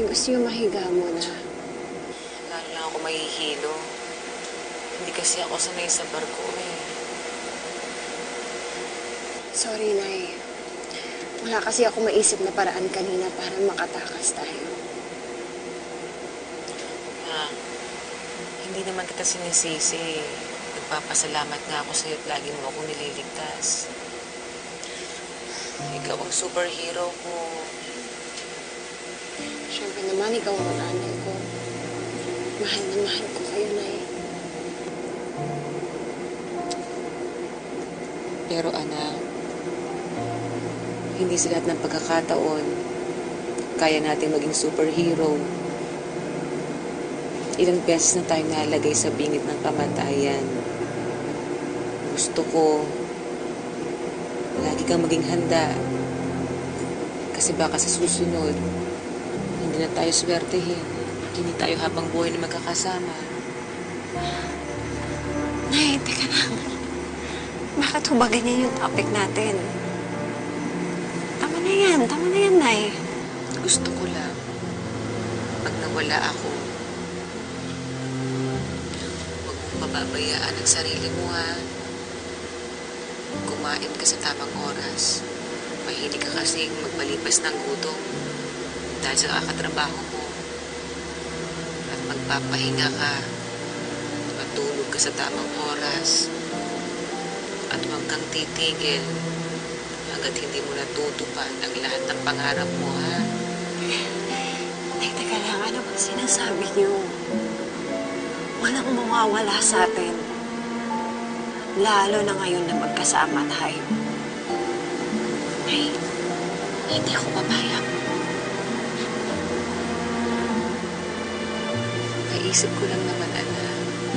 gusto niyo mahiga muna. Lalo lang ako mahihilo. Hindi kasi ako sanay sa barko eh. Sorry, Nay. Wala kasi ako maisip na paraan kanina para makatakas tayo. Hindi naman kita sinisisi. Nagpapasalamat nga ako sa'yo at lagi mo akong nililigtas. Ikaw ang superhero ko. Siyempre naman, ikaw ang nanay ko. Mahal na mahal ko kayo, Nay. Pero anak, hindi sa lahat ng pagkakataon kaya natin maging superhero. Ilang beses na tayo nalagay sa bingit ng kamatayan. Gusto ko, lagi kang maging handa. Kasi baka sa susunod, hindi na tayo swertehin. Hindi tayo habang buhay na magkakasama. Nay, teka lang. Bakit ho ba ganyan yung topic natin? Tama na yan, Nay. Gusto ko lang, pag nawala ako, huwag mong pababayaan ang sarili mo, ha? Kumain ka sa tamang oras. Mahilig ka kasing magpalipas ng gutom dahil sa kakatrabaho mo. At magpapahinga ka. Matulog ka sa tamang oras. At huwag kang titigil hanggat hindi mo natutupad ang lahat ng pangarap mo, ha? Nay, teka lang. Ano bang sinasabi niyo? Walang mawawala sa atin. Lalo na ngayon na magkasama tayo. Nay, hindi ako papayag. Naisip ko lang naman, anak.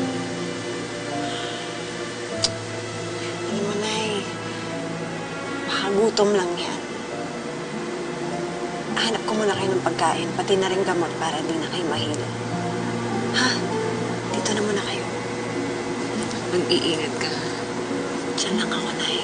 Hindi mo, Nay. Baka gutom lang yan. Hanap ko muna kayo ng pagkain, pati na rin gamot para di na kayo mahilo. Ha? Dito na muna kayo. Mag-iingat ka. Diyan lang ako, Nay.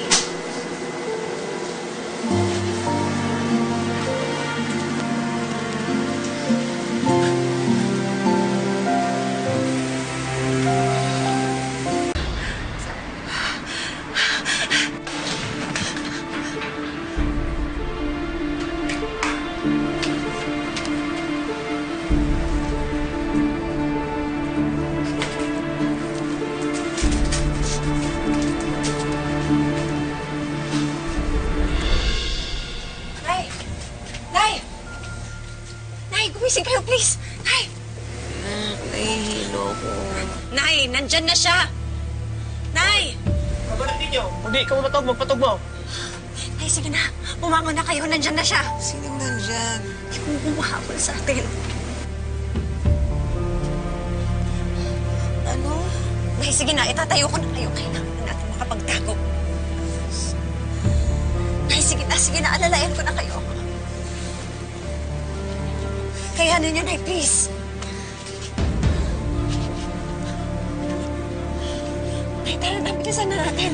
Gumising kayo, please! Nay! Nahihilo ko. Nay, nandyan na siya! Nay! Kabalat ninyo! Hindi ka magpatog mo! Nay, sige na. Bumangon na kayo. Nandyan na siya. Sinong nandyan? Yung humahabol sa atin. Ano? Nay, sige na. Itatayo ko na kayo. Kailangan na natin makapagtago. Nay, sige na. Sige na. Alalayan ko na kayo. Kayanin niyo, Nay, please. Nay, tara na. Bilisan na natin.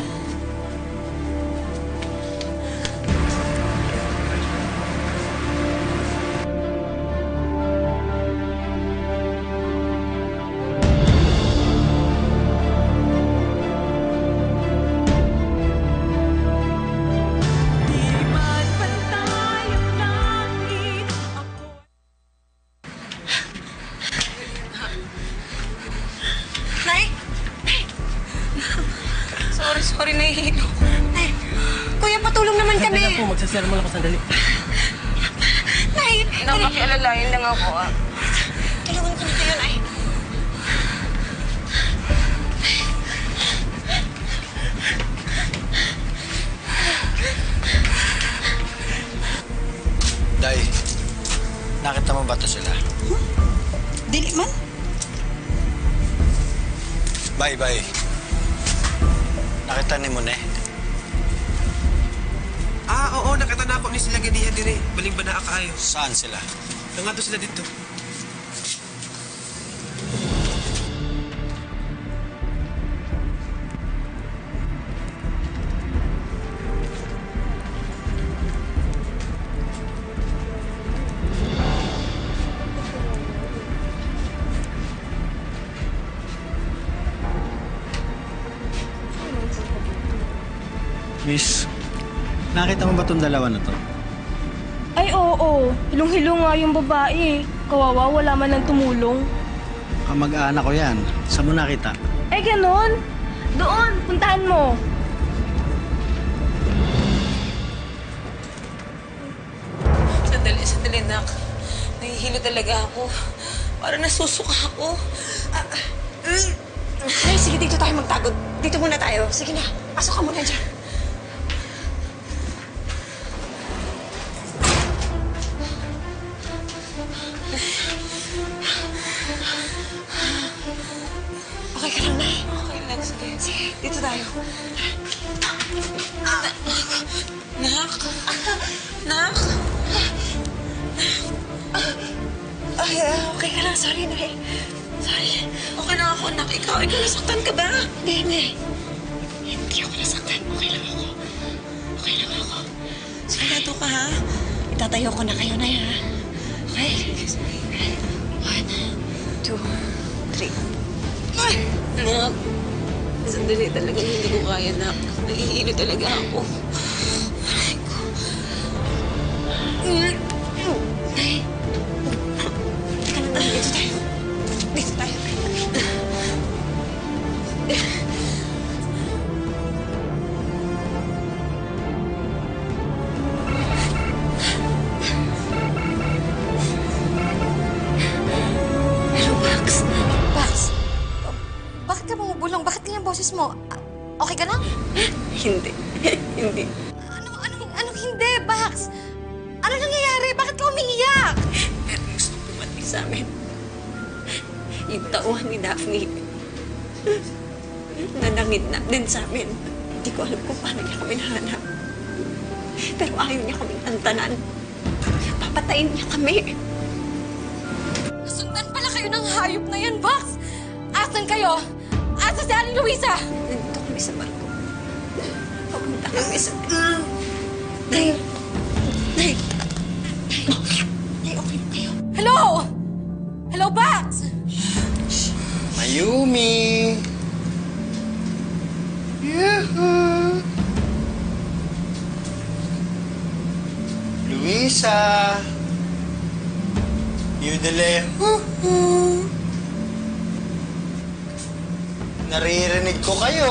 Sorry, nahihilo ko. Nay, kuya, patulong naman kami. Sandali po, magsasermon ako sandali. Nay! Nakakialalayan lang ako, ah. Tulungan ko na kayo, Nay. Day, nakita mo ba ito sila? Dili man. Bye. Nakita ni Mone. Oo, nakita na ako ni sila ganihan dire. Baling ba na akaayo? Saan sila? Nangato sila dito. Nakita mo ba itong dalawa na to? Ay, oo. Hilong-hilong nga yung babae. Kawawa, wala man lang tumulong. Kamag-anak ko yan. Saan mo nakita? Eh, ganon. Doon, puntahan mo. Sandali, nak. Nahihilo talaga ako. Parang nasusuka ako. Ay, sige, dito tayo magtago. Dito muna tayo. Sige na, pasok ka muna dyan. Okay ka lang, Nay? Okay lang, sige. Sige, dito tayo. Nak? Nak? Ay, okay ka lang. Sorry, Nay. Sorry. Okay lang ako, nak. Ikaw nasaktan ka ba? Hindi. Hindi ako nasaktan. Okay lang ako. Okay lang ako. Sigurado ka, ha? Itatayo ko na kayo, Nay, ha? Okay? 1, 2, 3. Nak, sandali talaga hindi ko kaya, nak. Nahihilo talaga ako. Aray ko. Nay. Teka lang, Nay. Dito tayo. Dito tayo. Hello, Max. Bax, bakit ka bumubulong? Bakit ganyan boses mo? Okay ka lang? Hindi. Hindi. Anong hindi, Bax? Ano nangyayari? Bakit ka umiiyak? Meron gusto pumating sa amin. Yung tauhan ni Daphne. Nanangit din sa amin. Hindi ko alam kung paano niya kami nahanap. Pero ayaw niya kaming tantanan. Papatayin niya kami. Nasundan pala kayo ng hayop na yan, Bax! Asan kayo? Asa si Aling Luisa? Nandito kami sa barko. Papunta kami sa... Nay! Nay! Nay, okay na kayo. Hello? Hello, Bax? Mayumi! Yoo-hoo! Luisa! Yudele! Hoo-hoo! Naririnig ko kayo!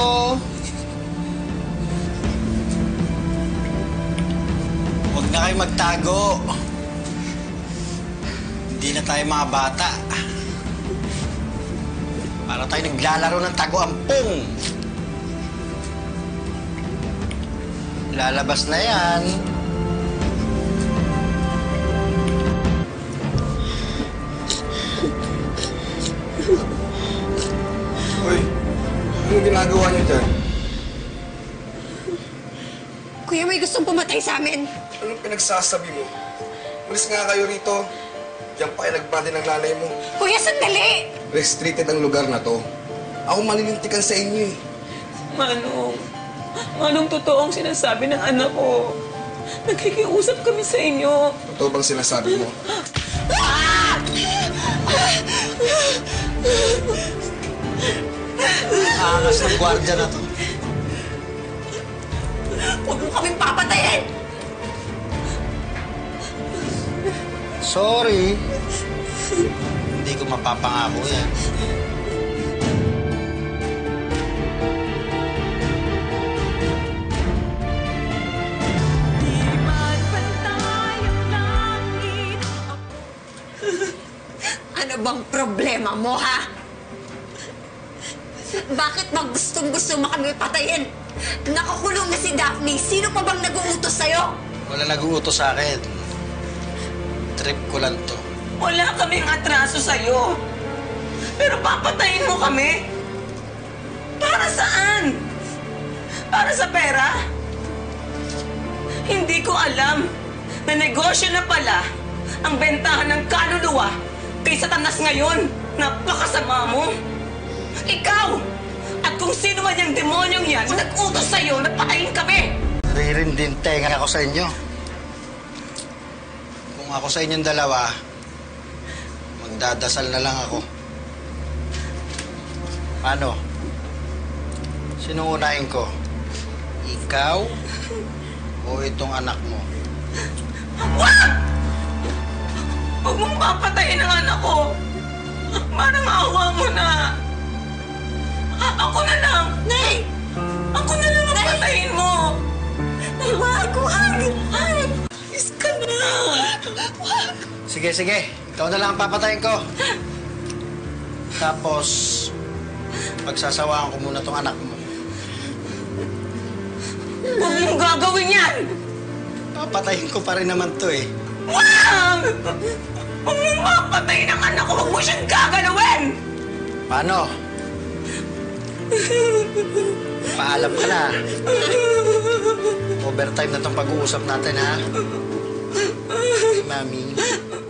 Huwag na kayo magtago! Hindi na tayo mga bata. Para tayo naglalaro ng tago-ampong. Lalabas na yan. Hoy, ano ginagawa niyo dyan? Kuya, may gustong pumatay sa amin. Anong pinagsasabi mo? Malis nga kayo rito. Diyan pa kayo nagbati ng nanay mo. Kuya, sandali! Restricted ang lugar na to. Ako maninintikan sa inyo eh. Manong totoo ang sinasabi ng anak ko. Nagkikiusap kami sa inyo. Totoo bang sinasabi mo? Angas ng gwardya na to. Huwag mo kaming papatayin! Sorry. Hindi ko mapapangako yan. Ano bang problema mo, ha? Bakit ba gustong-gusto mo kami patayin? Nakakulong na si Daphne. Sino pa bang nag-uutos sa'yo? Wala nag-uutos sa akin. Trip ko lang to. Wala kaming atraso sa'yo. Pero papatayin mo kami? Para saan? Para sa pera? Hindi ko alam na negosyo na pala ang bentahan ng kaluluwa kay Satanas ngayon. Napakasama mo. Ikaw! At kung sino man yung demonyong yan, nag-utos sa'yo na patayin kami! Naririndin tenga ako sa inyo. Kung ako sa inyong dalawa, magdadasal na lang ako. Paano? Sinong unahin ko? Ikaw o itong anak mo? Huwag mong papatayin ang anak ko. Parang awa mo na. Ako na lang. Nay! Ako na lang ang patayin mo. Nay, wag. Wag. Is ka na. Wag. Sige, sige. Ikaw na lang ang papatayin ko. Tapos, pagsasawaan ko muna tong anak mo. Huwag mong gagawin yan. Papatayin ko pa rin naman to eh. Wag! Huwag mong papatayin ang anak ko. Huwag mo siyang gagalawin. Paano? Paalam ka na. Overtime na tong pag-uusap natin, ha? Mami.